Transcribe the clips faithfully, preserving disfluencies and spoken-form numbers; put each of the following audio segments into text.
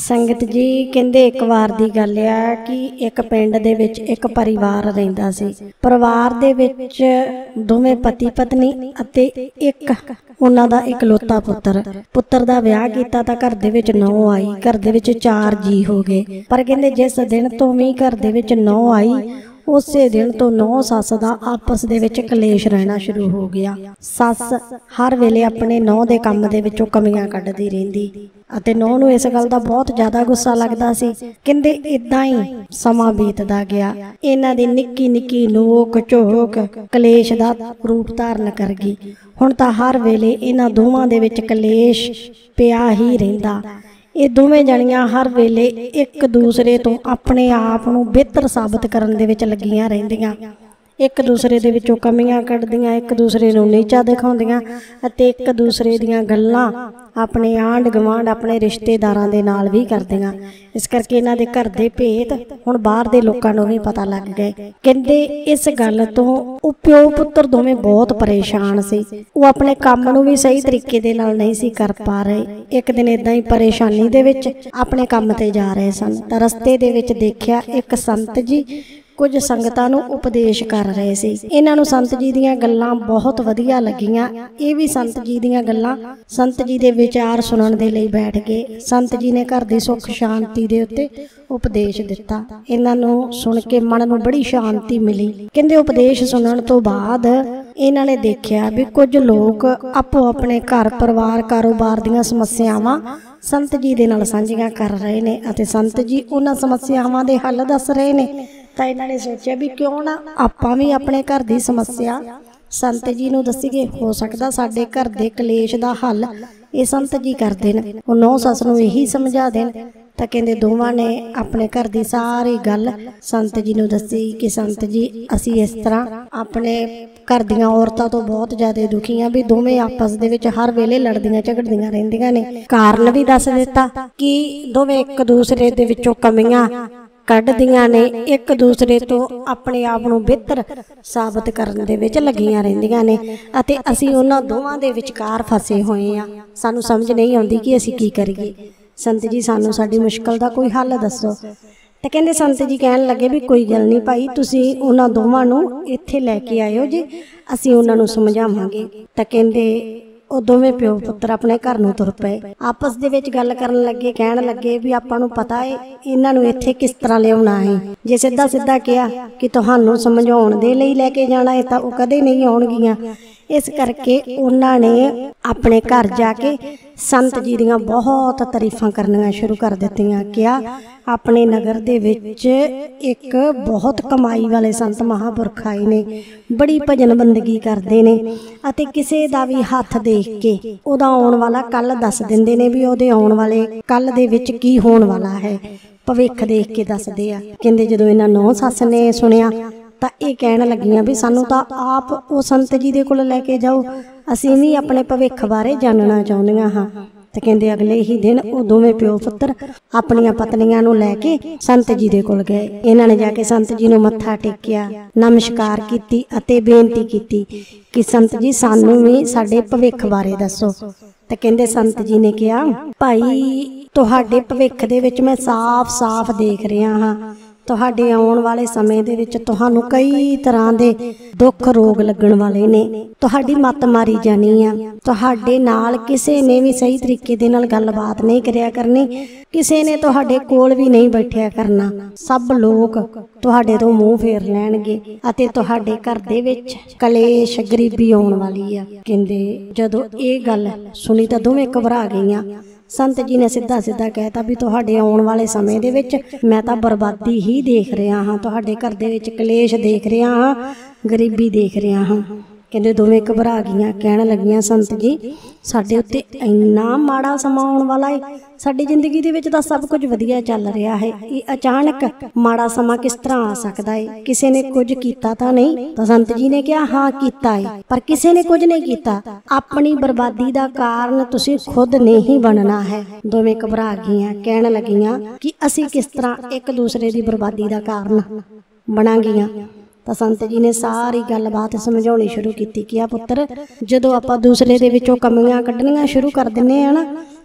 संगत जी कहंदे एक बार दी गल आ कि एक पिंड दे विच एक परिवार रहिंदा सी। परिवार दे विच दोवें पति पत्नी अते एक उन्हां दा इकलौता पुत्तर पुत्तर दा विआह कीता तां घर दे विच नौं आई। घर दे विच चार जी हो गए, पर कहंदे जिस दिन तो भी घर दे विच नौं आई उसे दिन तो नौ सस दा आपस दे विच कलेश रहना शुरू हो गया। सस हर वेले अपने नौ दे काम दे विचों कमियां कड्ढदी रहिंदी अते नौ नूं इस गल दा बहुत ज़्यादा गुस्सा लगदा सी। कहंदे इदां ही समां बीतदा गया। इन्हां दी निक्की निक्की नोक झोक कलेश दा रूप धारण कर गई। हुण तां हर वेले इन्हां दोवां दे विच कलेश पिया ही रहिंदा। ये दोवें जणियां हर वेले एक दूसरे तो अपने आप नूं बेहतर साबित करन दे विच लगियां रहिंदियां। एक दूसरे दे विचों कमियां कढदियां, एक दूसरे नूं नीचा दिखाउंदियां अते एक दूसरे दीयां गल्लां अपने आंढ गवांढ अपने रिश्तेदारां दे नाल भी करदियां। इस करके इन्हां दे घर दे भेत हुण बाहर दे लोकां नूं भी पता लग गए। कहंदे इस गल तों ओह प्यो पुत्तर दोवें बहुत परेशान सी। ओह अपने काम नूं भी सही तरीके दे नाल नहीं सी कर पा रहे। एक दिन इदां ही परेशानी दे विच अपने काम ते जा रहे सन तां रस्ते दे विच देखिया एक संत जी कुछ संगतां नूं उपदेश कर रहे सी। इन्हां नूं संत जी दीयां गल्लां बहुत वधिया लगियां। ये भी संत जी दीयां गल्लां संत जी दे विचार सुनण दे लई बैठ गए। संत जी ने घर दी सुख शांति दे उत्ते उपदेश दिता। इन्हां नूं सुण के मन नूं बड़ी शांति मिली। कहंदे उपदेश सुनण तो बाद इन्हां ने देखिया भी कुछ लोग आपो अपने घर परिवार कारोबार दीयां समस्यावां संत जी दे नाल सांझीआं कर रहे ने अते संत जी उन्हां समस्यावां दे हल दस रहे ने। तां इन्हां ने सोचिया भी क्यों ना आपां भी अपने घर दी समस्या संत जी नूं दसीए। हो सकदा साडे घर दे कलेश दा हल ये संत जी कर देन, ओह नौ सस नूं यही समझा देन। तां कहंदे दोवां ने अपने घर दी सारी गल संत जी नूं दसी कि संत जी असीं इस तरह अपने घर दीयां औरतां तो बहुत ज़्यादा दुखी आ भी दोवें आपस दे विच हर वेले लड़दियां झगड़दियां रहिंदियां ने। कारण भी दस दिता कि दोवें एक दूसरे दे विचों कमियां कढदियां ने, एक दूसरे तो अपने आप नूं बेहतर साबित करन दे विच लगियां रहिंदियां ने अते असीं उन्हां दोवां दे विचकार फसे होए आ। सानूं समझ नहीं आउंदी कि असीं की करिए। संत जी सानूं साडी मुश्किल दा कोई हल दसो। ते कहंदे संत जी कहण लगे भी कोई गल नहीं भाई, तुसीं उन्हां दोवां नूं इत्थे लैके आइओ जे असीं उन्हां नूं समझावांगे। तां कहंदे ਉਹ ਦੋਵੇਂ ਪਿਓ ਪੁੱਤਰ ਆਪਣੇ ਘਰ ਨੂੰ ਤੁਰ ਪਏ। ਆਪਸ ਦੇ ਵਿੱਚ ਗੱਲ ਕਰਨ ਲੱਗੇ, ਕਹਿਣ ਲੱਗੇ ਵੀ ਆਪਾਂ ਨੂੰ ਪਤਾ ਹੈ ਇਹਨਾਂ ਨੂੰ ਇੱਥੇ ਕਿਸ ਤਰ੍ਹਾਂ ਲਿਆਉਣਾ ਹੈ। ਜੇ ਸਿੱਧਾ ਸਿੱਧਾ ਕਿਹਾ ਕਿ ਤੁਹਾਨੂੰ ਸਮਝਾਉਣ ਦੇ ਲਈ ਲੈ ਕੇ ਜਾਣਾ ਹੈ ਤਾਂ ਉਹ ਕਦੇ ਨਹੀਂ ਆਉਣਗੀਆਂ। इस करके उन्होंने अपने घर जाके संत जी दियां बहुत तारीफां करनियां शुरू कर दित्तियां। क्या अपने नगर दे विच एक बहुत कमाई वाले संत महापुरख आए ने, बड़ी भजन बंदगी करते ने अते किसे दा भी हथ देख के उहदा आउण वाला कल दस दिंदे ने भी उहदे आउण वाले कल दे विच की होण वाला है, भविख देख के दसदे आ। कहंदे जदों इन्हां नौ सस ने सुनिया ਤਾਂ ਇਹ ਕਹਿਣ ਲੱਗੀਆਂ ਵੀ ਸਾਨੂੰ ਤਾਂ ਆਪ ਉਹ ਸੰਤ ਜੀ ਦੇ ਕੋਲ ਲੈ ਕੇ ਜਾਓ, ਅਸੀਂ ਵੀ ਆਪਣੇ ਭਵਿੱਖ ਬਾਰੇ ਜਾਣਨਾ ਚਾਹੁੰਦੀਆਂ ਹਾਂ। ਤੇ ਕਹਿੰਦੇ ਅਗਲੇ ਹੀ ਦਿਨ ਉਹ ਦੋਵੇਂ ਪਿਓ ਪੁੱਤਰ ਆਪਣੀਆਂ ਪਤਨੀਆਂ ਨੂੰ ਲੈ ਕੇ ਸੰਤ ਜੀ ਦੇ ਕੋਲ ਗਏ। ਇਹਨਾਂ ਨੇ ਜਾ ਕੇ ਸੰਤ ਜੀ ਨੂੰ ਮੱਥਾ ਟੇਕਿਆ, ਨਮਸਕਾਰ ਕੀਤੀ ਅਤੇ ਬੇਨਤੀ ਕੀਤੀ ਕਿ ਸੰਤ ਜੀ ਸਾਨੂੰ ਵੀ ਸਾਡੇ ਭਵਿੱਖ ਬਾਰੇ ਦੱਸੋ। ਤੇ ਕਹਿੰਦੇ ਸੰਤ ਜੀ ਨੇ ਕਿਹਾ ਭਾਈ ਤੁਹਾਡੇ ਭਵਿੱਖ ਦੇ ਵਿੱਚ ਮੈਂ ਸਾਫ਼-ਸਾਫ਼ ਦੇਖ ਰਿਹਾ ਹਾਂ ਤੁਹਾਡੇ ਆਉਣ ਵਾਲੇ ਸਮੇਂ ਦੇ ਵਿੱਚ ਤੁਹਾਨੂੰ ਕਈ ਤਰ੍ਹਾਂ ਦੇ ਦੁੱਖ ਰੋਗ ਲੱਗਣ ਵਾਲੇ ਨੇ, ਤੁਹਾਡੀ ਮੱਤ ਮਾਰੀ ਜਾਣੀ ਆ, ਤੁਹਾਡੇ ਨਾਲ ਕਿਸੇ ਨੇ ਵੀ ਸਹੀ ਤਰੀਕੇ ਦੇ ਨਾਲ ਗੱਲਬਾਤ ਨਹੀਂ ਕਰਿਆ ਕਰਨੀ, ਕਿਸੇ ਨੇ ਤੁਹਾਡੇ ਕੋਲ ਵੀ ਨਹੀਂ ਬੈਠਿਆ ਕਰਨਾ, ਸਭ ਲੋਕ ਤੁਹਾਡੇ ਤੋਂ ਮੂੰਹ ਫੇਰ ਲੈਣਗੇ ਅਤੇ ਤੁਹਾਡੇ ਘਰ ਦੇ ਵਿੱਚ ਕਲੇਸ਼ ਗਰੀਬੀ ਆਉਣ ਵਾਲੀ ਆ। ਕਹਿੰਦੇ ਜਦੋਂ ਇਹ ਗੱਲ ਸੁਣੀ ਤਾਂ ਦੋਵੇਂ ਘਬਰਾ ਗਈਆਂ। संत जी ने सीधा सीधा कहता भी तुहाडे आउण वाले समय दे विच मैं तां बर्बादी ही देख रहा हाँ, तुहाडे घर दे विच कलेश देख रहा हाँ, गरीबी देख रहा हाँ। कहंदे दोवें घबरा गईयां, कहण लगियां संत जी साडे उत्ते इन्ना माड़ा समां आउण वाला है, साडी जिंदगी दे विच तां सब कुछ वधिया चल रहा है, ये अचानक माड़ा समां किस तरह आ सकदा है, किसी ने कुछ कीता तां नहीं। तां संत जी ने कहा हाँ कीता है पर किसी ने कुछ नहीं कीता, अपनी बर्बादी दा कारण तुसीं खुद ने ही बनना है। दोवें घबरा गईयां, कहण लगियां कि असीं किस तरह एक दूसरे दी बर्बादी दा कारण बनांगियां। तो संत जी ने सारी गलबात समझाउणी शुरू की कि आ पुत्र जदों आपां दूसरे दे विचों कमियां कढणियां शुरू कर दिंदे आ ना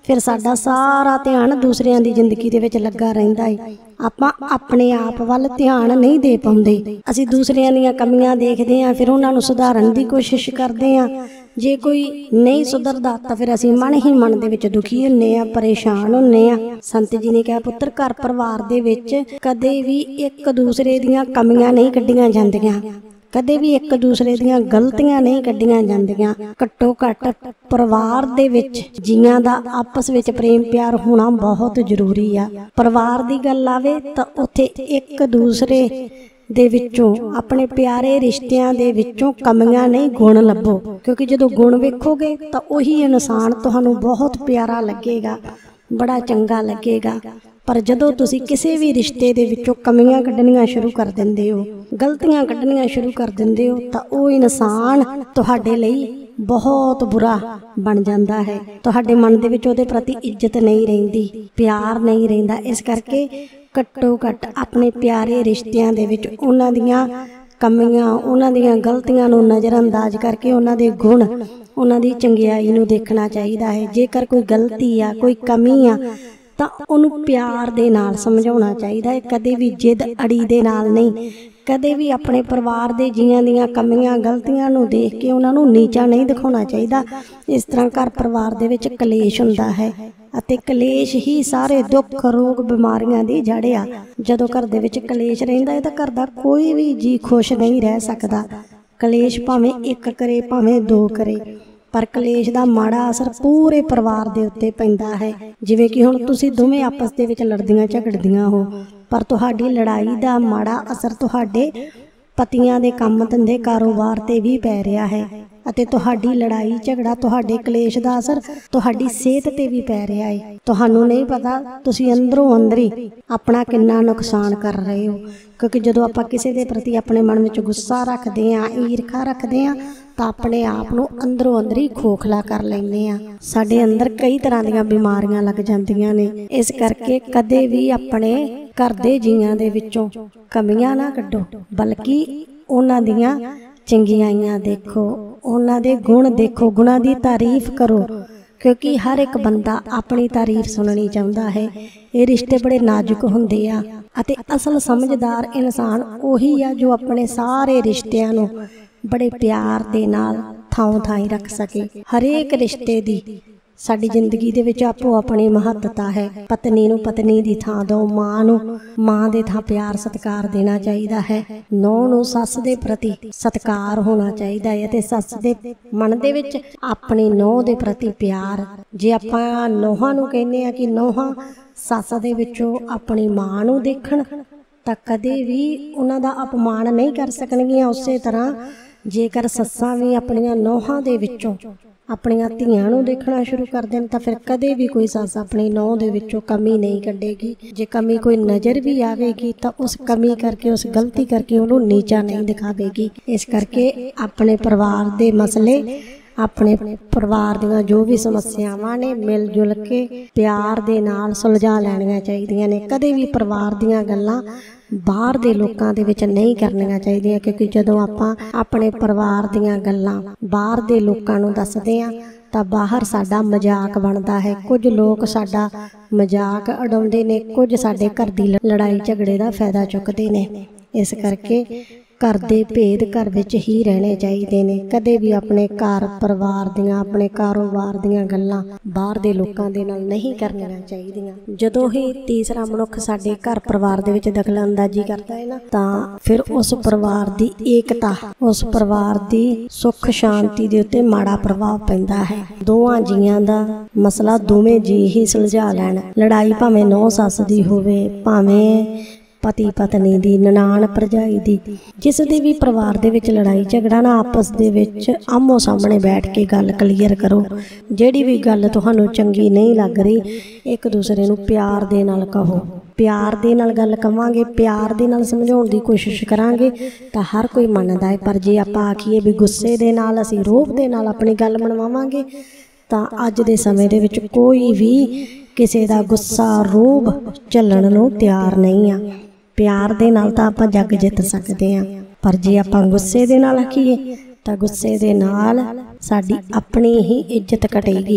ਫਿਰ ਸਾਡਾ ਸਾਰਾ ਧਿਆਨ ਦੂਸਰਿਆਂ ਦੀ ਜ਼ਿੰਦਗੀ ਦੇ ਵਿੱਚ ਲੱਗਾ ਰਹਿੰਦਾ ਹੈ। ਆਪਾਂ ਆਪਣੇ ਆਪ ਵੱਲ ਧਿਆਨ ਨਹੀਂ ਦੇ ਪਾਉਂਦੇ। ਅਸੀਂ ਦੂਸਰਿਆਂ ਦੀਆਂ ਕਮੀਆਂ ਦੇਖਦੇ ਹਾਂ, ਫਿਰ ਉਹਨਾਂ ਨੂੰ ਸੁਧਾਰਨ ਦੀ ਕੋਸ਼ਿਸ਼ ਕਰਦੇ ਹਾਂ। ਜੇ ਕੋਈ ਨਹੀਂ ਸੁਧਰਦਾ ਤਾਂ ਫਿਰ ਅਸੀਂ ਮਨ ਹੀ ਮਨ ਦੇ ਵਿੱਚ ਦੁਖੀ ਹੁੰਦੇ ਹਾਂ, ਪਰੇਸ਼ਾਨ ਹੁੰਦੇ ਹਾਂ। ਸੰਤ ਜੀ ਨੇ ਕਿਹਾ, ਪੁੱਤਰ ਘਰ ਪਰਿਵਾਰ ਦੇ ਵਿੱਚ ਕਦੇ ਵੀ ਇੱਕ ਦੂਸਰੇ ਦੀਆਂ ਕਮੀਆਂ ਨਹੀਂ ਕੱਢੀਆਂ ਜਾਂਦੀਆਂ, ਕਦੇ ਵੀ ਇੱਕ ਦੂਸਰੇ ਦੀਆਂ ਗਲਤੀਆਂ ਨਹੀਂ ਕੱਢੀਆਂ ਜਾਂਦੀਆਂ। ਘੱਟੋ ਘੱਟ ਪਰਿਵਾਰ ਦੇ ਵਿੱਚ ਜੀਆਂ ਦਾ ਆਪਸ ਵਿੱਚ ਪ੍ਰੇਮ ਪਿਆਰ ਹੋਣਾ ਬਹੁਤ ਜ਼ਰੂਰੀ ਆ। ਪਰਿਵਾਰ ਦੀ ਗੱਲ ਆਵੇ ਤਾਂ ਉੱਥੇ ਇੱਕ ਦੂਸਰੇ ਦੇ ਵਿੱਚੋਂ, ਆਪਣੇ ਪਿਆਰੇ ਰਿਸ਼ਤਿਆਂ ਦੇ ਵਿੱਚੋਂ ਕਮੀਆਂ ਨਹੀਂ, ਗੁਣ ਲੱਭੋ। ਕਿਉਂਕਿ ਜਦੋਂ ਗੁਣ ਵੇਖੋਗੇ ਤਾਂ ਉਹੀ ਇਨਸਾਨ ਤੁਹਾਨੂੰ ਬਹੁਤ ਪਿਆਰਾ ਲੱਗੇਗਾ, ਬੜਾ ਚੰਗਾ ਲੱਗੇਗਾ। ਪਰ ਜਦੋਂ ਤੁਸੀਂ ਕਿਸੇ ਵੀ ਰਿਸ਼ਤੇ ਦੇ ਵਿੱਚੋਂ ਕਮੀਆਂ ਕੱਢਣੀਆਂ ਸ਼ੁਰੂ ਕਰ ਦਿੰਦੇ ਹੋ, ਗਲਤੀਆਂ ਕੱਢਣੀਆਂ ਸ਼ੁਰੂ ਕਰ ਦਿੰਦੇ ਹੋ, ਤਾਂ ਉਹ ਇਨਸਾਨ ਤੁਹਾਡੇ ਲਈ ਬਹੁਤ ਬੁਰਾ ਬਣ ਜਾਂਦਾ ਹੈ। ਤੁਹਾਡੇ ਮਨ ਦੇ ਵਿੱਚ ਉਹਦੇ ਪ੍ਰਤੀ ਇੱਜ਼ਤ ਨਹੀਂ ਰਹਿੰਦੀ, ਪਿਆਰ ਨਹੀਂ ਰਹਿੰਦਾ। ਇਸ ਕਰਕੇ ਘੱਟੋ ਘੱਟ ਆਪਣੇ ਪਿਆਰੇ ਰਿਸ਼ਤਿਆਂ ਦੇ ਵਿੱਚ ਉਹਨਾਂ ਦੀਆਂ ਕਮੀਆਂ, ਉਹਨਾਂ ਦੀਆਂ ਗਲਤੀਆਂ ਨੂੰ ਨਜ਼ਰਅੰਦਾਜ਼ ਕਰਕੇ ਉਹਨਾਂ ਦੇ ਗੁਣ, ਉਹਨਾਂ ਦੀ ਚੰਗਿਆਈ ਨੂੰ ਦੇਖਣਾ ਚਾਹੀਦਾ ਹੈ। ਜੇਕਰ ਕੋਈ ਗਲਤੀ ਆ, ਕੋਈ ਕਮੀ ਆ, ਤਾਂ ਉਹਨੂੰ ਪਿਆਰ ਦੇ ਨਾਲ ਸਮਝਾਉਣਾ ਚਾਹੀਦਾ ਹੈ, ਕਦੇ ਵੀ ਜਿੱਦ ਅੜੀ ਦੇ ਨਾਲ ਨਹੀਂ। ਕਦੇ ਵੀ ਆਪਣੇ ਪਰਿਵਾਰ ਦੇ ਜੀਆਂ ਦੀਆਂ ਕਮੀਆਂ, ਗਲਤੀਆਂ ਨੂੰ ਦੇਖ ਕੇ ਉਹਨਾਂ ਨੂੰ ਨੀਚਾ ਨਹੀਂ ਦਿਖਾਉਣਾ ਚਾਹੀਦਾ। ਇਸ ਤਰ੍ਹਾਂ ਘਰ ਪਰਿਵਾਰ ਦੇ ਵਿੱਚ ਕਲੇਸ਼ ਹੁੰਦਾ ਹੈ ਅਤੇ ਕਲੇਸ਼ ਹੀ ਸਾਰੇ ਦੁੱਖ, ਰੋਗ, ਬਿਮਾਰੀਆਂ ਦੀ ਜੜ ਆ। ਜਦੋਂ ਘਰ ਦੇ ਵਿੱਚ ਕਲੇਸ਼ ਰਹਿੰਦਾ ਹੈ ਤਾਂ ਘਰ ਦਾ ਕੋਈ ਵੀ ਜੀ ਖੁਸ਼ ਨਹੀਂ ਰਹਿ ਸਕਦਾ। ਕਲੇਸ਼ ਭਾਵੇਂ ਇੱਕ ਕਰੇ, ਭਾਵੇਂ ਦੋ ਕਰੇ, ਪਰ ਕਲੇਸ਼ ਦਾ ਮਾੜਾ ਅਸਰ ਪੂਰੇ ਪਰਿਵਾਰ ਦੇ ਉੱਤੇ ਪੈਂਦਾ ਹੈ। ਜਿਵੇਂ ਕਿ ਹੁਣ ਤੁਸੀਂ ਦੋਵੇਂ ਆਪਸ ਦੇ ਵਿੱਚ ਲੜਦੀਆਂ ਝਗੜਦੀਆਂ ਹੋ, ਪਰ ਤੁਹਾਡੀ ਲੜਾਈ ਦਾ ਮਾੜਾ ਅਸਰ ਤੁਹਾਡੇ ਪਤੀਆਂ ਦੇ ਕੰਮ ਧੰਦੇ, ਕਾਰੋਬਾਰ ਤੇ ਵੀ ਪੈ ਰਿਹਾ ਹੈ ਅਤੇ ਤੁਹਾਡੀ ਲੜਾਈ ਝਗੜਾ, ਤੁਹਾਡੇ ਕਲੇਸ਼ ਦਾ ਅਸਰ ਤੁਹਾਡੀ ਸਿਹਤ ਤੇ ਵੀ ਪੈ ਰਿਹਾ ਹੈ। ਤੁਹਾਨੂੰ ਨਹੀਂ ਪਤਾ ਤੁਸੀਂ ਅੰਦਰੋਂ ਅੰਦਰੀ ਆਪਣਾ ਕਿੰਨਾ ਨੁਕਸਾਨ ਕਰ ਰਹੇ ਹੋ। ਕਿਉਂਕਿ ਜਦੋਂ ਆਪਾਂ ਕਿਸੇ ਦੇ ਪ੍ਰਤੀ ਆਪਣੇ ਮਨ ਵਿੱਚ ਗੁੱਸਾ ਰੱਖਦੇ ਹਾਂ, ਈਰਖਾ ਰੱਖਦੇ ਹਾਂ, ਤਾਂ ਆਪਣੇ ਆਪ ਨੂੰ ਅੰਦਰੋਂ ਅੰਦਰੀ ਖੋਖਲਾ ਕਰ ਲੈਂਦੇ ਹਾਂ। ਸਾਡੇ ਅੰਦਰ ਕਈ ਤਰ੍ਹਾਂ ਦੀਆਂ ਬਿਮਾਰੀਆਂ ਲੱਗ ਜਾਂਦੀਆਂ ਨੇ। ਇਸ ਕਰਕੇ ਕਦੇ ਵੀ ਆਪਣੇ ਘਰ ਦੇ ਜੀਆਂ ਦੇ ਵਿੱਚੋਂ ਕਮੀਆਂ ਨਾ ਕੱਢੋ, ਬਲਕਿ ਉਹਨਾਂ ਦੀਆਂ ਚੰਗਿਆਈਆਂ ਦੇਖੋ, ਉਹਨਾਂ ਦੇ ਗੁਣ ਦੇਖੋ, ਗੁਣਾਂ ਦੀ ਤਾਰੀਫ ਕਰੋ। ਕਿਉਂਕਿ ਹਰ ਇੱਕ ਬੰਦਾ ਆਪਣੀ ਤਾਰੀਫ ਸੁਣਨੀ ਚਾਹੁੰਦਾ ਹੈ। ਇਹ ਰਿਸ਼ਤੇ ਬੜੇ ਨਾਜ਼ੁਕ ਹੁੰਦੇ ਆ ਅਤੇ ਅਸਲ ਸਮਝਦਾਰ ਇਨਸਾਨ ਉਹੀ ਆ ਜੋ ਆਪਣੇ ਸਾਰੇ ਰਿਸ਼ਤਿਆਂ ਨੂੰ ਬੜੇ ਪਿਆਰ ਦੇ ਨਾਲ ਥਾਂ ਥਾਈਂ ਰੱਖ ਸਕੇ। ਹਰੇਕ ਰਿਸ਼ਤੇ ਦੀ ਸਾਡੀ ਜ਼ਿੰਦਗੀ ਦੇ ਵਿੱਚ ਆਪੋ ਆਪਣੀ ਮਹੱਤਤਾ ਹੈ। ਪਤਨੀ ਨੂੰ ਪਤਨੀ ਦੀ ਥਾਂ ਦਿਓ, ਮਾਂ ਨੂੰ ਮਾਂ ਦੇ ਥਾਂ ਪਿਆਰ ਸਤਿਕਾਰ ਦੇਣਾ ਚਾਹੀਦਾ ਹੈ। ਨੂੰਹ ਨੂੰ ਸੱਸ ਦੇ ਪ੍ਰਤੀ ਸਤਿਕਾਰ ਹੋਣਾ ਚਾਹੀਦਾ ਹੈ ਅਤੇ ਸੱਸ ਦੇ ਮਨ ਦੇ ਵਿੱਚ ਆਪਣੀ ਨੂੰਹ ਦੇ ਪ੍ਰਤੀ ਪਿਆਰ। ਜੇ ਆਪਾਂ ਨੂੰਹਾਂ ਨੂੰ ਕਹਿੰਦੇ ਆ ਕਿ ਨੂੰਹਾਂ ਸੱਸ ਦੇ ਵਿੱਚੋਂ ਆਪਣੀ ਮਾਂ ਨੂੰ ਦੇਖਣ, ਤਾਂ ਕਦੇ ਵੀ ਉਹਨਾਂ ਦਾ ਅਪਮਾਨ ਨਹੀਂ ਕਰ ਸਕਣਗੀਆਂ। ਉਸੇ ਤਰ੍ਹਾਂ ਜੇਕਰ ਸੱਸਾਂ ਵੀ ਆਪਣੀਆਂ ਨੂੰਹਾਂ ਦੇ ਵਿੱਚੋਂ ਆਪਣੀਆਂ ਧੀਆਂ ਨੂੰ ਦੇਖਣਾ ਸ਼ੁਰੂ ਕਰ ਦੇਣ, ਤਾਂ ਫਿਰ ਕਦੇ ਵੀ ਕੋਈ ਸੱਸ ਆਪਣੀ ਨੂੰਹ ਦੇ ਵਿੱਚੋਂ ਕਮੀ ਨਹੀਂ ਕੱਢੇਗੀ। ਜੇ ਕਮੀ ਕੋਈ ਨਜ਼ਰ ਵੀ ਆਵੇਗੀ ਤਾਂ ਉਸ ਕਮੀ ਕਰਕੇ, ਉਸ ਗਲਤੀ ਕਰਕੇ ਉਹਨੂੰ ਨੀਚਾ ਨਹੀਂ ਦਿਖਾਵੇਗੀ। ਇਸ ਕਰਕੇ ਆਪਣੇ ਪਰਿਵਾਰ ਦੇ ਮਸਲੇ, ਆਪਣੇ ਪਰਿਵਾਰ ਦੀਆਂ ਜੋ ਵੀ ਸਮੱਸਿਆਵਾਂ ਨੇ, ਮਿਲ ਜੁਲ ਕੇ ਪਿਆਰ ਦੇ ਨਾਲ ਸੁਲਝਾ ਲੈਣੀਆਂ ਚਾਹੀਦੀਆਂ ਨੇ। ਕਦੇ ਵੀ ਪਰਿਵਾਰ ਦੀਆਂ ਗੱਲਾਂ ਬਾਹਰ ਦੇ ਲੋਕਾਂ ਦੇ ਵਿੱਚ ਨਹੀਂ ਕਰਨੀਆਂ ਚਾਹੀਦੀਆਂ। ਕਿਉਂਕਿ ਜਦੋਂ ਆਪਾਂ ਆਪਣੇ ਪਰਿਵਾਰ ਦੀਆਂ ਗੱਲਾਂ ਬਾਹਰ ਦੇ ਲੋਕਾਂ ਨੂੰ ਦੱਸਦੇ ਹਾਂ ਤਾਂ ਬਾਹਰ ਸਾਡਾ ਮਜ਼ਾਕ ਬਣਦਾ ਹੈ। ਕੁਝ ਲੋਕ ਸਾਡਾ ਮਜ਼ਾਕ ਉਡਾਉਂਦੇ ਨੇ, ਕੁਝ ਸਾਡੇ ਘਰ ਦੀ ਲੜਾਈ ਝਗੜੇ ਦਾ ਫਾਇਦਾ ਚੁੱਕਦੇ ਨੇ। ਇਸ ਕਰਕੇ ਘਰ ਦੇ ਭੇਦ ਘਰ ਵਿੱਚ ਹੀ ਰਹਿਣੇ ਚਾਹੀਦੇ ਨੇ। ਕਦੇ ਵੀ ਆਪਣੇ ਘਰ ਪਰਿਵਾਰ ਦੀਆਂ, ਆਪਣੇ ਕਾਰੋਬਾਰ ਦੀਆਂ ਗੱਲਾਂ ਬਾਹਰ ਦੇ ਲੋਕਾਂ ਦੇ ਨਾਲ ਨਹੀਂ ਕਰਨੀਆਂ ਚਾਹੀਦੀਆਂ। ਜਦੋਂ ਹੀ ਤੀਸਰਾ ਮਨੁੱਖ ਸਾਡੇ ਘਰ ਪਰਿਵਾਰ ਦੇ ਵਿੱਚ ਦਖਲ ਅੰਦਾਜ਼ੀ ਕਰਦਾ ਹੈ ਨਾ, ਤਾਂ ਫਿਰ ਉਸ ਪਰਿਵਾਰ ਦੀ ਏਕਤਾ, ਉਸ ਪਰਿਵਾਰ ਦੀ ਸੁੱਖ ਸ਼ਾਂਤੀ ਦੇ ਉੱਤੇ ਮਾੜਾ ਪ੍ਰਭਾਵ ਪੈਂਦਾ ਹੈ। ਦੋਵਾਂ ਜੀਆਂ ਦਾ ਮਸਲਾ ਦੋਵੇਂ ਜੀ ਹੀ ਸੁਲਝਾ ਲੈਣ। ਲੜਾਈ ਭਾਵੇਂ ਨੂੰਹ ਸੱਸ ਦੀ ਹੋਵੇ, ਭਾਵੇਂ ਪਤੀ ਪਤਨੀ ਦੀ, ਨਨਾਣ ਭਰਜਾਈ ਦੀ, ਜਿਸ ਦੇ ਵੀ ਪਰਿਵਾਰ ਦੇ ਵਿੱਚ ਲੜਾਈ ਝਗੜਾ ਨਾ, ਆਪਸ ਦੇ ਵਿੱਚ ਆਮੋ ਸਾਹਮਣੇ ਬੈਠ ਕੇ ਗੱਲ ਕਲੀਅਰ ਕਰੋ। ਜਿਹੜੀ ਵੀ ਗੱਲ ਤੁਹਾਨੂੰ ਚੰਗੀ ਨਹੀਂ ਲੱਗ ਰਹੀ, ਇੱਕ ਦੂਸਰੇ ਨੂੰ ਪਿਆਰ ਦੇ ਨਾਲ ਕਹੋ। ਪਿਆਰ ਦੇ ਨਾਲ ਗੱਲ ਕਵਾਂਗੇ, ਪਿਆਰ ਦੇ ਨਾਲ ਸਮਝਾਉਣ ਦੀ ਕੋਸ਼ਿਸ਼ ਕਰਾਂਗੇ ਤਾਂ ਹਰ ਕੋਈ ਮੰਨਦਾ ਹੈ। ਪਰ ਜੇ ਆਪਾਂ ਆਖੀਏ ਵੀ ਗੁੱਸੇ ਦੇ ਨਾਲ, ਅਸੀਂ ਰੋਹਬ ਦੇ ਨਾਲ ਆਪਣੀ ਗੱਲ ਮਨਵਾਵਾਂਗੇ, ਤਾਂ ਅੱਜ ਦੇ ਸਮੇਂ ਦੇ ਵਿੱਚ ਕੋਈ ਵੀ ਕਿਸੇ ਦਾ ਗੁੱਸਾ, ਰੋਹਬ ਝੱਲਣ ਨੂੰ ਤਿਆਰ ਨਹੀਂ ਆ। ਪਿਆਰ ਦੇ ਨਾਲ ਤਾਂ ਆਪਾਂ ਜੱਗ ਜਿੱਤ ਸਕਦੇ ਹਾਂ, ਪਰ ਜੇ ਆਪਾਂ ਗੁੱਸੇ ਦੇ ਨਾਲ ਆਖੀਏ ਤਾਂ ਗੁੱਸੇ ਦੇ ਨਾਲ ਸਾਡੀ ਆਪਣੀ ਹੀ ਇੱਜ਼ਤ ਘਟੇਗੀ।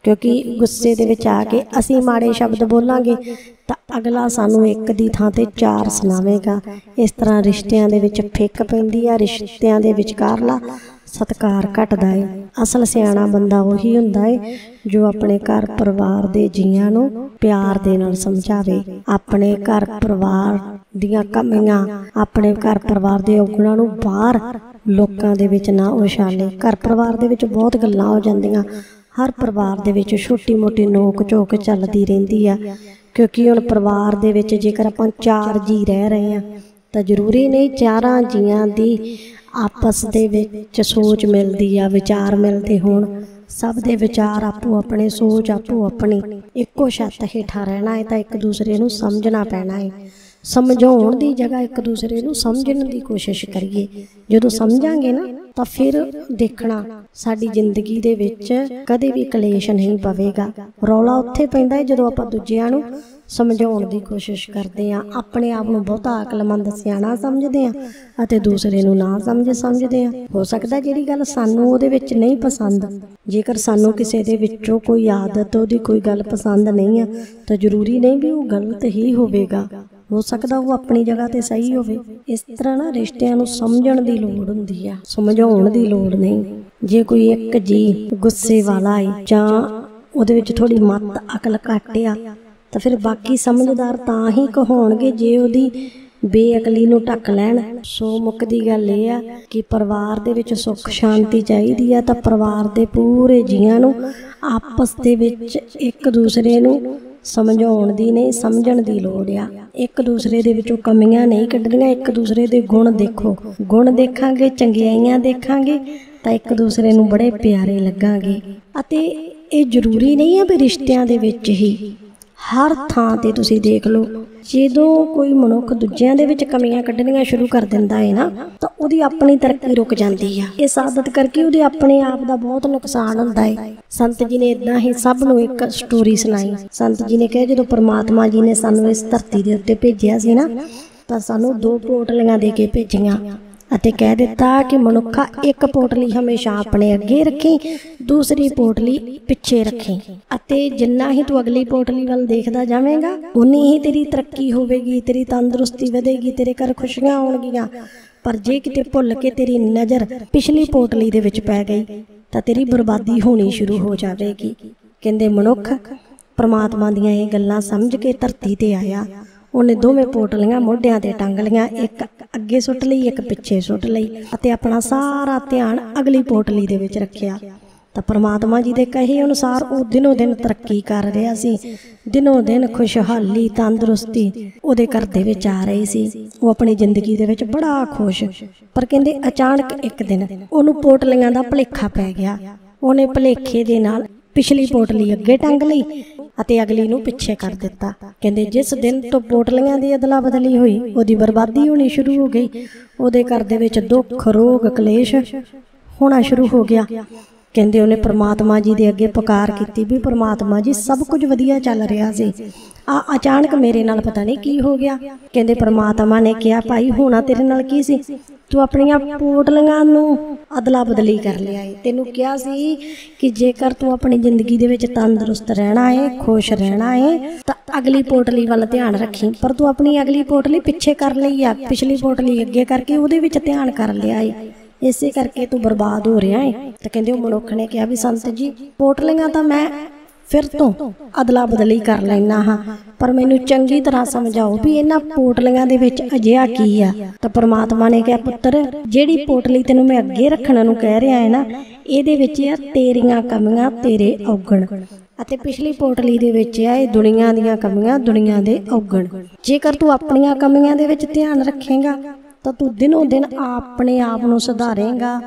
ਕਿਉਂਕਿ ਗੁੱਸੇ ਦੇ ਵਿੱਚ ਆ ਕੇ ਅਸੀਂ ਮਾੜੇ ਸ਼ਬਦ ਬੋਲਾਂਗੇ ਤਾਂ ਅਗਲਾ ਸਾਨੂੰ ਇੱਕ ਦੀ ਥਾਂ ਤੇ ਚਾਰ ਸੁਣਾਵੇਗਾ। ਇਸ ਤਰ੍ਹਾਂ ਰਿਸ਼ਤਿਆਂ ਦੇ ਵਿੱਚ ਫਿੱਕ ਪੈਂਦੀ ਆ, ਰਿਸ਼ਤਿਆਂ ਦੇ ਵਿਚਕਾਰਲਾ ਸਤਿਕਾਰ ਘਟਦਾ ਹੈ। ਅਸਲ ਸਿਆਣਾ ਬੰਦਾ ਉਹੀ ਹੁੰਦਾ ਹੈ ਜੋ ਆਪਣੇ ਘਰ ਪਰਿਵਾਰ ਦੇ ਜੀਆਂ ਨੂੰ ਪਿਆਰ ਦੇ ਨਾਲ ਸਮਝਾਵੇ, ਆਪਣੇ ਘਰ ਪਰਿਵਾਰ ਦੀਆਂ ਕਮੀਆਂ, ਆਪਣੇ ਘਰ ਪਰਿਵਾਰ ਦੇ ਔਗਣਾਂ ਨੂੰ ਬਾਹਰ ਲੋਕਾਂ ਦੇ ਵਿੱਚ ਨਾ ਉਛਾਲੇ। ਘਰ ਪਰਿਵਾਰ ਦੇ ਵਿੱਚ ਬਹੁਤ ਗੱਲਾਂ ਹੋ ਜਾਂਦੀਆਂ, ਹਰ ਪਰਿਵਾਰ ਦੇ ਵਿੱਚ ਛੋਟੀ ਮੋਟੀ ਨੋਕ ਝੋਕ ਚੱਲਦੀ ਰਹਿੰਦੀ ਆ, ਕਿਉਂਕਿ ਹੁਣ ਪਰਿਵਾਰ ਦੇ ਵਿੱਚ ਜੇਕਰ ਆਪਾਂ ਚਾਰ ਜੀ ਰਹਿ ਰਹੇ ਹਾਂ ਤਾਂ ਜ਼ਰੂਰੀ ਨਹੀਂ ਚਾਰਾਂ ਜੀਆਂ ਦੀ ਆਪਸ ਦੇ ਵਿੱਚ ਸੋਚ ਮਿਲਦੀ ਆ, ਵਿਚਾਰ ਮਿਲਦੇ ਹੋਣ। ਸਭ ਦੇ ਵਿਚਾਰ ਆਪੋ ਆਪਣੇ, ਸੋਚ ਆਪੋ ਆਪਣੀ। ਇੱਕੋ ਛੱਤ ਹੇਠਾਂ ਰਹਿਣਾ ਹੈ ਤਾਂ ਇੱਕ ਦੂਸਰੇ ਨੂੰ ਸਮਝਣਾ ਪੈਣਾ ਹੈ। ਸਮਝਾਉਣ ਦੀ ਜਗ੍ਹਾ ਇੱਕ ਦੂਸਰੇ ਨੂੰ ਸਮਝਣ ਦੀ ਕੋਸ਼ਿਸ਼ ਕਰੀਏ। ਜਦੋਂ ਸਮਝਾਂਗੇ ਨਾ ਤਾਂ ਫਿਰ ਦੇਖਣਾ ਸਾਡੀ ਜ਼ਿੰਦਗੀ ਦੇ ਵਿੱਚ ਕਦੇ ਵੀ ਕਲੇਸ਼ ਨਹੀਂ ਪਵੇਗਾ। ਰੌਲਾ ਉੱਥੇ ਪੈਂਦਾ ਹੈ ਜਦੋਂ ਆਪਾਂ ਦੂਜਿਆਂ ਨੂੰ ਸਮਝਾਉਣ ਦੀ ਕੋਸ਼ਿਸ਼ ਕਰਦੇ ਹਾਂ, ਆਪਣੇ ਆਪ ਨੂੰ ਬਹੁਤਾ ਅਕਲਮੰਦ ਸਿਆਣਾ ਸਮਝਦੇ ਹਾਂ ਅਤੇ ਦੂਸਰੇ ਨੂੰ ਨਾ ਸਮਝ ਸਮਝਦੇ ਹਾਂ। ਹੋ ਸਕਦਾ ਜਿਹੜੀ ਗੱਲ ਸਾਨੂੰ ਉਹਦੇ ਵਿੱਚ ਨਹੀਂ ਪਸੰਦ, ਜੇਕਰ ਸਾਨੂੰ ਕਿਸੇ ਦੇ ਵਿੱਚੋਂ ਕੋਈ ਆਦਤ, ਉਹਦੀ ਕੋਈ ਗੱਲ ਪਸੰਦ ਨਹੀਂ ਆ ਤਾਂ ਜ਼ਰੂਰੀ ਨਹੀਂ ਵੀ ਉਹ ਗਲਤ ਹੀ ਹੋਵੇਗਾ, ਹੋ ਸਕਦਾ ਉਹ ਆਪਣੀ ਜਗ੍ਹਾ ਤੇ ਸਹੀ ਹੋਵੇ। ਇਸ ਤਰ੍ਹਾਂ ਨਾ ਰਿਸ਼ਤਿਆਂ ਨੂੰ ਸਮਝਣ ਦੀ ਲੋੜ ਹੁੰਦੀ ਆ, ਸਮਝਾਉਣ ਦੀ ਲੋੜ ਨਹੀਂ। ਜੇ ਕੋਈ ਇੱਕ ਜੀ ਗੁੱਸੇ ਵਾਲਾ ਹੈ ਜਾਂ ਉਹਦੇ ਵਿੱਚ ਥੋੜੀ ਮੱਤ ਅਕਲ ਘੱਟ ਆ ਤਾਂ ਫਿਰ ਬਾਕੀ ਸਮਝਦਾਰ ਤਾਂ ਹੀ ਕਹਾਉਣਗੇ ਜੇ ਉਹਦੀ ਬੇਅਕਲੀ ਨੂੰ ਢੱਕ ਲੈਣ। ਸੋ ਮੁੱਕਦੀ ਗੱਲ ਇਹ ਆ ਕਿ ਪਰਿਵਾਰ ਦੇ ਵਿੱਚ ਸੁੱਖ ਸ਼ਾਂਤੀ ਚਾਹੀਦੀ ਆ ਤਾਂ ਪਰਿਵਾਰ ਦੇ ਪੂਰੇ ਜੀਆਂ ਨੂੰ ਆਪਸ ਦੇ ਵਿੱਚ ਇੱਕ ਦੂਸਰੇ ਨੂੰ ਸਮਝਾਉਣ ਦੀ ਨਹੀਂ, ਸਮਝਣ ਦੀ ਲੋੜ ਆ। ਇੱਕ ਦੂਸਰੇ ਦੇ ਵਿੱਚੋਂ ਕਮੀਆਂ ਨਹੀਂ ਕੱਢਣੀਆਂ, ਇੱਕ ਦੂਸਰੇ ਦੇ ਗੁਣ ਦੇਖੋ। ਗੁਣ ਦੇਖਾਂਗੇ, ਚੰਗਿਆਈਆਂ ਦੇਖਾਂਗੇ ਤਾਂ ਇੱਕ ਦੂਸਰੇ ਨੂੰ ਬੜੇ ਪਿਆਰੇ ਲੱਗਾਂਗੇ। ਅਤੇ ਇਹ ਜ਼ਰੂਰੀ ਨਹੀਂ ਹੈ ਵੀ ਰਿਸ਼ਤਿਆਂ ਦੇ ਵਿੱਚ ਹੀ, ਹਰ ਥਾਂ ਤੇ ਤੁਸੀਂ ਦੇਖ ਲਓ, ਜਦੋਂ ਕੋਈ ਮਨੁੱਖ ਦੂਜਿਆਂ ਦੇ ਵਿੱਚ ਕਮੀਆਂ ਕੱਢਣੀਆਂ ਸ਼ੁਰੂ ਕਰ ਦਿੰਦਾ ਹੈ ਨਾ ਤਾਂ ਉਹਦੀ ਆਪਣੀ ਤਰੱਕੀ ਰੁਕ ਜਾਂਦੀ ਆ। ਇਸ ਆਦਤ ਕਰਕੇ ਉਹਦੇ ਆਪਣੇ ਆਪ ਦਾ ਬਹੁਤ ਨੁਕਸਾਨ ਹੁੰਦਾ ਹੈ। ਸੰਤ ਜੀ ਨੇ ਇਦਾਂ ਹੀ ਸਭ ਨੂੰ ਇੱਕ ਸਟੋਰੀ ਸੁਣਾਈ। ਸੰਤ ਜੀ ਨੇ ਕਿਹਾ ਜਦੋਂ ਪਰਮਾਤਮਾ ਜੀ ਨੇ ਸਾਨੂੰ ਇਸ ਧਰਤੀ ਦੇ ਉੱਤੇ ਭੇਜਿਆ ਸੀ ਨਾ ਤਾਂ ਸਾਨੂੰ ਦੋ ਪੋਟਲੀਆਂ ਦੇ ਕੇ ਭੇਜੀਆਂ ਅਤੇ ਕਹਿ ਦਿੱਤਾ ਕਿ ਮਨੁੱਖਾ ਇੱਕ ਪੋਟਲੀ ਹਮੇਸ਼ਾ ਆਪਣੇ ਅੱਗੇ ਰੱਖੀ, ਦੂਸਰੀ ਪੋਟਲੀ ਪਿੱਛੇ ਰੱਖੀ ਅਤੇ ਜਿੰਨਾ ਹੀ ਤੂੰ ਅਗਲੀ ਪੋਟਲੀ ਵੱਲ ਦੇਖਦਾ ਜਾਵੇਂਗਾ ਉਨੀ ਹੀ ਤੇਰੀ ਤਰੱਕੀ ਹੋਵੇਗੀ, ਤੇਰੀ ਤੰਦਰੁਸਤੀ ਵਧੇਗੀ, ਤੇਰੇ ਘਰ ਖੁਸ਼ੀਆਂ ਆਉਣਗੀਆਂ। ਪਰ ਜੇ ਕਿਤੇ ਭੁੱਲ ਕੇ ਤੇਰੀ ਨਜ਼ਰ ਪਿਛਲੀ ਪੋਟਲੀ ਦੇ ਵਿੱਚ ਪੈ ਗਈ ਤਾਂ ਤੇਰੀ ਬਰਬਾਦੀ ਹੋਣੀ ਸ਼ੁਰੂ ਹੋ ਜਾਵੇਗੀ। ਕਹਿੰਦੇ ਮਨੁੱਖ ਪਰਮਾਤਮਾ ਦੀਆਂ ਇਹ ਗੱਲਾਂ ਸਮਝ ਕੇ ਧਰਤੀ ਤੇ ਆਇਆ। ਉਹਨੇ ਦੋਵੇਂ ਪੋਟਲੀਆਂ ਮੋਢਿਆਂ ਤੇ ਟੰਗ ਲਈਆਂ, ਇੱਕ ਅੱਗੇ ਸੁੱਟ ਲਈ, ਇੱਕ ਪਿੱਛੇ ਸੁੱਟ ਲਈ ਅਤੇ ਆਪਣਾ ਸਾਰਾ ਧਿਆਨ ਅਗਲੀ ਪੋਟਲੀ ਦੇ ਵਿੱਚ ਰੱਖਿਆ। ਤਾਂ ਪਰਮਾਤਮਾ ਜੀ ਦੇ ਕਹੇ ਅਨੁਸਾਰ ਉਹ ਦਿਨੋਂ ਦਿਨ ਤਰੱਕੀ ਕਰ ਰਿਹਾ ਸੀ, ਦਿਨੋਂ ਦਿਨ ਖੁਸ਼ਹਾਲੀ, ਤੰਦਰੁਸਤੀ ਉਹਦੇ ਘਰ ਦੇ ਵਿੱਚ ਆ ਰਹੀ ਸੀ। ਉਹ ਆਪਣੀ ਜ਼ਿੰਦਗੀ ਦੇ ਵਿੱਚ ਬੜਾ ਖੁਸ਼। ਪਰ ਕਹਿੰਦੇ ਅਚਾਨਕ ਇੱਕ ਦਿਨ ਉਹਨੂੰ ਪੋਟਲੀਆਂ ਦਾ ਭੁਲੇਖਾ ਪੈ ਗਿਆ। ਉਹਨੇ ਭੁਲੇਖੇ ਦੇ ਨਾਲ ਪਿਛਲੀ ਪੋਟਲੀ ਅੱਗੇ ਟੰਗ ਲਈ ਅਤੇ ਅਗਲੀ ਨੂੰ ਪਿੱਛੇ ਕਰ ਦਿੱਤਾ। ਕਹਿੰਦੇ ਜਿਸ ਦਿਨ ਤੋਂ ਪੋਟਲੀਆਂ ਦੀ ਅਦਲਾ ਬਦਲੀ ਹੋਈ ਉਹਦੀ ਬਰਬਾਦੀ ਹੋਣੀ ਸ਼ੁਰੂ ਹੋ ਗਈ। ਉਹਦੇ ਘਰ ਦੇ ਵਿੱਚ ਦੁੱਖ, ਰੋਗ, ਕਲੇਸ਼ ਹੋਣਾ ਸ਼ੁਰੂ ਹੋ ਗਿਆ। ਕਹਿੰਦੇ ਉਹਨੇ ਪਰਮਾਤਮਾ ਜੀ ਦੇ ਅੱਗੇ ਪੁਕਾਰ ਕੀਤੀ ਵੀ ਪਰਮਾਤਮਾ ਜੀ ਸਭ ਕੁਝ ਵਧੀਆ ਚੱਲ ਰਿਹਾ ਸੀ, ਆ ਅਚਾਨਕ ਮੇਰੇ ਨਾਲ ਪਤਾ ਨਹੀਂ ਕੀ ਹੋ ਗਿਆ। ਕਹਿੰਦੇ ਪਰਮਾਤਮਾ ਨੇ ਕਿਹਾ ਭਾਈ ਹੋਣਾ ਤੇਰੇ ਨਾਲ ਕੀ ਸੀ, ਤੂੰ ਆਪਣੀਆਂ ਪੋਟਲੀਆਂ ਨੂੰ ਅਦਲਾ ਬਦਲੀ ਕਰ ਲਿਆ ਏ। ਤੈਨੂੰ ਕਿਹਾ ਸੀ ਕਿ ਜੇਕਰ ਤੂੰ ਆਪਣੀ ਜ਼ਿੰਦਗੀ ਦੇ ਵਿੱਚ ਤੰਦਰੁਸਤ ਰਹਿਣਾ ਏ, ਖੁਸ਼ ਰਹਿਣਾ ਏ ਤਾਂ ਅਗਲੀ ਪੋਟਲੀ ਵੱਲ ਧਿਆਨ ਰੱਖੀ, ਪਰ ਤੂੰ ਆਪਣੀ ਅਗਲੀ ਪੋਟਲੀ ਪਿੱਛੇ ਕਰ ਲਈ ਆ, ਪਿਛਲੀ ਪੋਟਲੀ ਅੱਗੇ ਕਰਕੇ ਉਹਦੇ ਵਿੱਚ ਧਿਆਨ ਕਰ ਲਿਆ ਏ, ਇਸੇ ਕਰਕੇ ਤੂੰ ਬਰਬਾਦ ਹੋ ਰਿਹਾ ਏ। ਤਾਂ ਕਹਿੰਦੇ ਉਹ ਮਨੁੱਖ ਨੇ ਕਿਹਾ ਵੀ ਸੰਤ ਜੀ ਪੋਟਲੀਆਂ ਤਾਂ ਮੈਂ ਫਿਰ ਤੋਂ ਅਦਲਾ ਬਦਲੀ ਕਰ ਲੈਣਾ ਹਾਂ, ਪਰ ਮੈਨੂੰ ਚੰਗੀ ਤਰ੍ਹਾਂ ਸਮਝਾਓ ਵੀ ਇਹਨਾਂ ਪੋਟਲੀਆਂ ਦੇ ਵਿੱਚ ਅਜਿਹਾ ਕੀ ਆ। ਤਾਂ ਪਰਮਾਤਮਾ ਨੇ ਕਿਹਾ ਪੁੱਤਰ ਜਿਹੜੀ ਪੋਟਲੀ ਤੈਨੂੰ ਮੈਂ ਅੱਗੇ ਰੱਖਣ ਨੂੰ ਕਹਿ ਰਿਹਾ ਹੈ ਨਾ ਇਹਦੇ ਵਿੱਚ ਆ ਤੇਰੀਆਂ ਕਮੀਆਂ, ਤੇਰੇ ਔਗਣ, ਅਤੇ ਪਿਛਲੀ ਪੋਟਲੀ ਦੇ ਵਿੱਚ ਆ ਇਹ ਦੁਨੀਆ ਦੀਆਂ ਕਮੀਆਂ, ਦੁਨੀਆ ਦੇ ਔਗਣ। ਜੇਕਰ ਤੂੰ ਆਪਣੀਆਂ ਕਮੀਆਂ ਦੇ ਵਿੱਚ ਧਿਆਨ ਰੱਖੇਗਾ ਤਾਂ ਤੂੰ ਦਿਨੋਂ ਦਿਨ ਆਪਣੇ ਆਪ ਨੂੰ ਸੁਧਾਰੇਗਾ,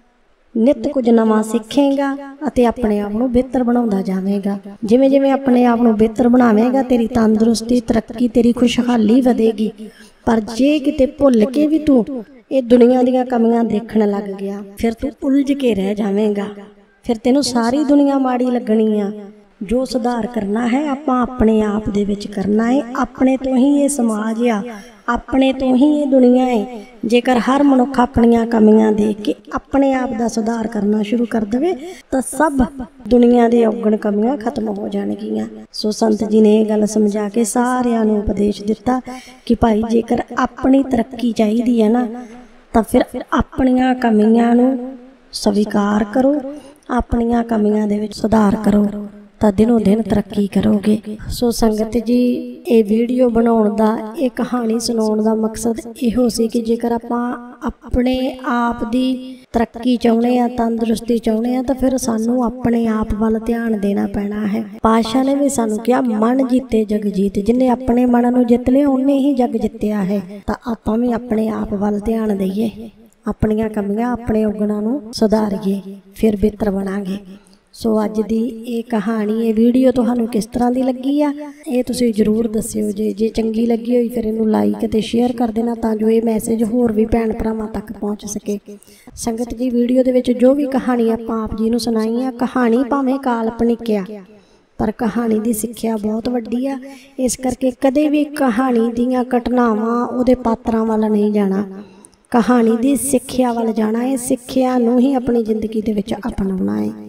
ਨਿੱਤ ਕੁਝ ਨਵਾਂ ਸਿੱਖੇਗਾ ਅਤੇ ਆਪਣੇ ਆਪ ਨੂੰ ਬਿਹਤਰ ਬਣਾਉਂਦਾ ਜਾਵੇਗਾ। ਜਿਵੇਂ ਜਿਵੇਂ ਆਪਣੇ ਆਪ ਨੂੰ ਬਿਹਤਰ ਬਣਾਵੇਗਾ ਤੇਰੀ ਤੰਦਰੁਸਤੀ, ਤਰੱਕੀ, ਤੇਰੀ ਖੁਸ਼ਹਾਲੀ ਵਧੇਗੀ। ਪਰ ਜੇ ਕਿਤੇ ਭੁੱਲ ਕੇ ਵੀ ਤੂੰ ਇਹ ਦੁਨੀਆ ਦੀਆਂ ਕਮੀਆਂ ਦੇਖਣ ਲੱਗ ਗਿਆ ਫਿਰ ਤੂੰ ਉਲਝ ਕੇ ਰਹਿ ਜਾਵੇਂਗਾ, ਫਿਰ ਤੈਨੂੰ ਸਾਰੀ ਦੁਨੀਆ ਮਾੜੀ ਲੱਗਣੀ ਆ। ਜੋ ਸੁਧਾਰ ਕਰਨਾ ਹੈ ਆਪਾਂ ਆਪਣੇ ਆਪ ਦੇ ਵਿੱਚ ਕਰਨਾ ਹੈ। ਆਪਣੇ ਤੋਂ ਹੀ ਇਹ ਸਮਾਜ ਆ, ਆਪਣੇ ਤੋਂ ਹੀ ਇਹ ਦੁਨੀਆ ਹੈ। ਜੇਕਰ ਹਰ ਮਨੁੱਖ ਆਪਣੀਆਂ ਕਮੀਆਂ ਦੇਖ ਕੇ ਆਪਣੇ ਆਪ ਦਾ ਸੁਧਾਰ ਕਰਨਾ ਸ਼ੁਰੂ ਕਰ ਦੇਵੇ ਤਾਂ ਸਭ ਦੁਨੀਆ ਦੇ ਔਗਣ ਕਮੀਆਂ ਖਤਮ ਹੋ ਜਾਣਗੀਆਂ। ਸੋ ਸੰਤ ਜੀ ਨੇ ਇਹ ਗੱਲ ਸਮਝਾ ਕੇ ਸਾਰਿਆਂ ਨੂੰ ਉਪਦੇਸ਼ ਦਿੱਤਾ ਕਿ ਭਾਈ ਜੇਕਰ ਆਪਣੀ ਤਰੱਕੀ ਚਾਹੀਦੀ ਹੈ ਨਾ ਤਾਂ ਫਿਰ ਆਪਣੀਆਂ ਕਮੀਆਂ ਨੂੰ ਸਵੀਕਾਰ ਕਰੋ, ਆਪਣੀਆਂ ਕਮੀਆਂ ਦੇ ਵਿੱਚ ਸੁਧਾਰ ਕਰੋ ਤਾਂ ਦਿਨੋਂ ਦਿਨ ਤਰੱਕੀ ਕਰੋਗੇ। ਸੋ ਸੰਗਤ ਜੀ, ਇਹ ਵੀਡੀਓ ਬਣਾਉਣ ਦਾ, ਇਹ ਕਹਾਣੀ ਸੁਣਾਉਣ ਦਾ ਮਕਸਦ ਇਹੋ ਸੀ ਕਿ ਜੇਕਰ ਆਪਾਂ ਆਪਣੇ ਆਪ ਦੀ ਤਰੱਕੀ ਚਾਹੁੰਦੇ ਆ, ਤੰਦਰੁਸਤੀ ਚਾਹੁੰਦੇ ਆ ਤਾਂ ਫਿਰ ਸਾਨੂੰ ਆਪਣੇ ਆਪ ਵੱਲ ਧਿਆਨ ਦੇਣਾ ਪੈਣਾ ਹੈ। ਪਾਤਸ਼ਾਹ ਨੇ ਵੀ ਸਾਨੂੰ ਕਿਹਾ, ਮਨ ਜੀਤੇ ਜਗ ਜੀਤ। ਜਿਹਨੇ ਆਪਣੇ ਮਨ ਨੂੰ ਜਿੱਤ ਲਿਆ ਉਹਨੇ ਹੀ ਜਗ ਜਿੱਤਿਆ ਹੈ। ਤਾਂ ਆਪਾਂ ਵੀ ਆਪਣੇ ਆਪ ਵੱਲ ਧਿਆਨ ਦਈਏ, ਆਪਣੀਆਂ ਕਮੀਆਂ, ਆਪਣੇ ਔਗਣਾਂ ਨੂੰ ਸੁਧਾਰੀਏ, ਫਿਰ ਬਿਹਤਰ ਬਣਾਂਗੇ। ਸੋ ਅੱਜ ਦੀ ਇਹ ਕਹਾਣੀ, ਇਹ ਵੀਡੀਓ ਤੁਹਾਨੂੰ ਕਿਸ ਤਰ੍ਹਾਂ ਦੀ ਲੱਗੀ ਆ ਇਹ ਤੁਸੀਂ ਜ਼ਰੂਰ ਦੱਸਿਓ। ਜੇ ਜੇ ਚੰਗੀ ਲੱਗੀ ਹੋਈ ਫਿਰ ਇਹਨੂੰ ਲਾਈਕ ਅਤੇ ਸ਼ੇਅਰ ਕਰ ਦੇਣਾ ਤਾਂ ਜੋ ਇਹ ਮੈਸੇਜ ਹੋਰ ਵੀ ਭੈਣ ਭਰਾਵਾਂ ਤੱਕ ਪਹੁੰਚ ਸਕੇ। ਸੰਗਤ ਜੀ, ਵੀਡੀਓ ਦੇ ਵਿੱਚ ਜੋ ਵੀ ਕਹਾਣੀ ਆਪਾਂ ਆਪ ਜੀ ਨੂੰ ਸੁਣਾਈ ਆ, ਕਹਾਣੀ ਭਾਵੇਂ ਕਾਲਪਨਿਕ ਆ ਪਰ ਕਹਾਣੀ ਦੀ ਸਿੱਖਿਆ ਬਹੁਤ ਵੱਡੀ ਆ। ਇਸ ਕਰਕੇ ਕਦੇ ਵੀ ਕਹਾਣੀ ਦੀਆਂ ਘਟਨਾਵਾਂ, ਉਹਦੇ ਪਾਤਰਾਂ ਵੱਲ ਨਹੀਂ ਜਾਣਾ, ਕਹਾਣੀ ਦੀ ਸਿੱਖਿਆ ਵੱਲ ਜਾਣਾ ਹੈ। ਸਿੱਖਿਆ ਨੂੰ ਹੀ ਆਪਣੀ ਜ਼ਿੰਦਗੀ ਦੇ ਵਿੱਚ ਅਪਣਾਉਣਾ ਹੈ।